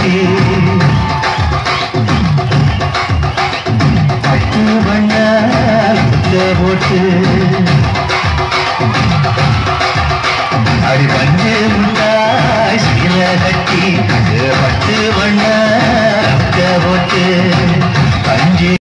கட்டி பட்டு வண்ண போட்டு அடி பஞ்சு முட்டாய் சீல கட்டி பட்டு வண்ண போட்டு பஞ்சு